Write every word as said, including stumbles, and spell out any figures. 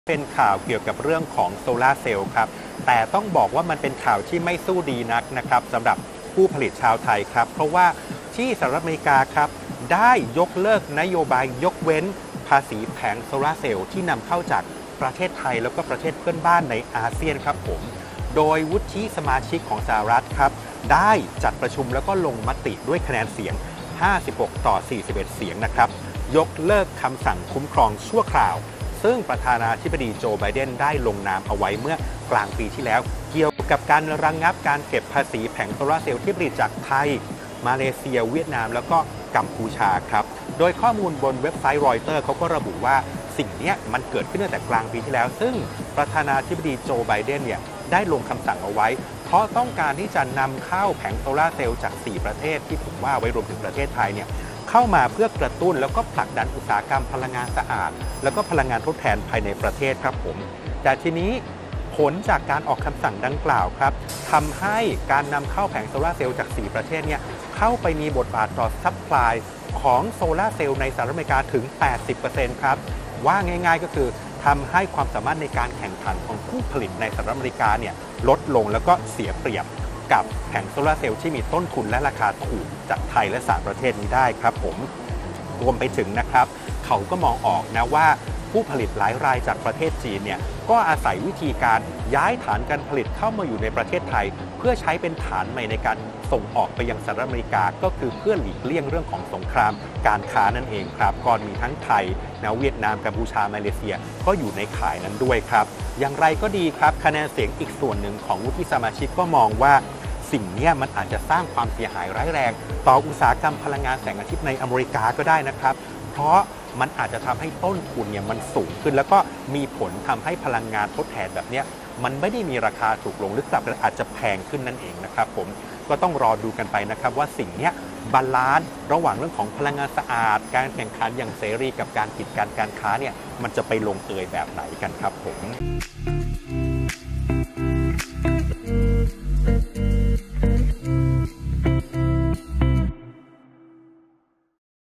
เป็นข่าวเกี่ยวกับเรื่องของโซลาร์เซลล์ครับแต่ต้องบอกว่ามันเป็นข่าวที่ไม่สู้ดีนักนะครับสำหรับผู้ผลิตชาวไทยครับเพราะว่าที่สหรัฐอเมริกาครับได้ยกเลิกนโยบายยกเว้นภาษีแผงโซลาร์เซลล์ที่นำเข้าจากประเทศไทยแล้วก็ประเทศเพื่อนบ้านในอาเซียนครับผมโดยวุฒิสมาชิกของสหรัฐครับได้จัดประชุมแล้วก็ลงมติด้วยคะแนนเสียงห้าสิบหกต่อสี่สิบเอ็ดเสียงนะครับยกเลิกคำสั่งคุ้มครองชั่วคราวซึ่งประธานาธิบดีโจไบเดนได้ลงนามเอาไว้เมื่อกลางปีที่แล้วเกี่ยวกับการระงงับการเก็บภาษีแผงโซลาร์เซลล์ที่ผลิตจากไทยมาเลเซียเวียดนามแล้วก็กัมพูชาครับโดยข้อมูลบนเว็บไซต์รอยเตอร์เขาก็ระบุว่าสิ่งนี้มันเกิดขึ้นตั้งแต่กลางปีที่แล้วซึ่งประธานาธิบดีโจไบเดนเนี่ยได้ลงคำสั่งเอาไว้เพราะต้องการที่จะนำเข้าแผงโซลาร์เซลล์จากสี่ประเทศที่ผมว่าไว้รวมถึงประเทศไทยเนี่ยเข้ามาเพื่อกระตุ้นแล้วก็ผลักดันอุตสาหกรรมพลังงานสะอาดแล้วก็พลังงานทดแทนภายในประเทศครับผมแต่ทีนี้ผลจากการออกคำสั่งดังกล่าวครับทำให้การนำเข้าแผงโซลาร์เซลล์จากสี่ประเทศเนี่ยเข้าไปมีบทบาทต่อซัพพลายของโซลาร์เซลล์ในสหรัฐอเมริกาถึง แปดสิบเปอร์เซ็นต์ ครับว่าง่ายๆก็คือทำให้ความสามารถในการแข่งขันของผู้ผลิตในสหรัฐอเมริกาเนี่ยลดลงแล้วก็เสียเปรียบกับแผงโซลาร์เซลล์ที่มีต้นทุนและราคาถูกจากไทยและสามประเทศนี้ได้ครับผมรวมไปถึงนะครับเขาก็มองออกนะว่าผู้ผลิตหลายรายจากประเทศจีนเนี่ยก็อาศัยวิธีการย้ายฐานการผลิตเข้ามาอยู่ในประเทศไทยเพื่อใช้เป็นฐานใหม่ในการส่งออกไปยังสหรัฐอเมริกาก็คือเพื่อหลีกเลี่ยงเรื่องของสงครามการค้านั่นเองครับก่อนมีทั้งไทยนะเวียดนามกัมพูชามาเลเซียก็อยู่ในข่ายนั้นด้วยครับอย่างไรก็ดีครับคะแนนเสียงอีกส่วนหนึ่งของวุฒิสมาชิกก็มองว่าสิ่งนี้มันอาจจะสร้างความเสียหายร้ายแรงต่ออุตสาหกรรมพลังงานแสงอาทิตย์ในอเมริกาก็ได้นะครับเพราะมันอาจจะทำให้ต้นทุนเนี่ยมันสูงขึ้นแล้วก็มีผลทำให้พลังงานทดแทนแบบนี้มันไม่ได้มีราคาถูกลงหรือกลับอาจจะแพงขึ้นนั่นเองนะครับผมก็ต้องรอดูกันไปนะครับว่าสิ่งนี้บาลานซ์ระหว่างเรื่องของพลังงานสะอาดการแข่งขันอย่างเสรีกับการกีดกันการค้าเนี่ยมันจะไปลงเอยแบบไหนกันครับผม